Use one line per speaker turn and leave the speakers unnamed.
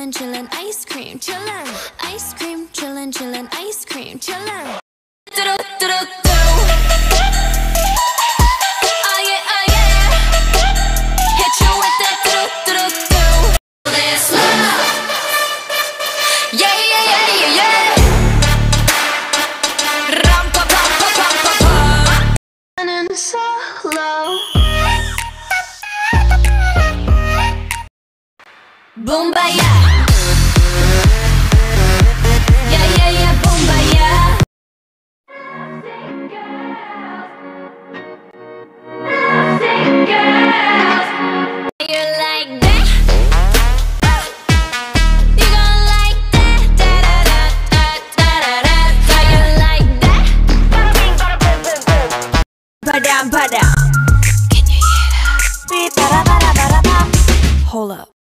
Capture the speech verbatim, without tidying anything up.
chillin', chillin', ice cream, chillin', ice cream, chillin', chillin', ice cream, chillin'. Do-do-do-do-do. Oh yeah, oh yeah. Hit you with that do-do-do-do. This love. Yeah, yeah, yeah, yeah, yeah. Ram pa pa pa pa pa pa. And so low. Boom ba ya. Yeah, yeah, yeah, boom ba ya. You like that? You gon' like that? Da da da da da da da. How you like that? Ba-dum, ba-dum. Can you hear that? Hold up.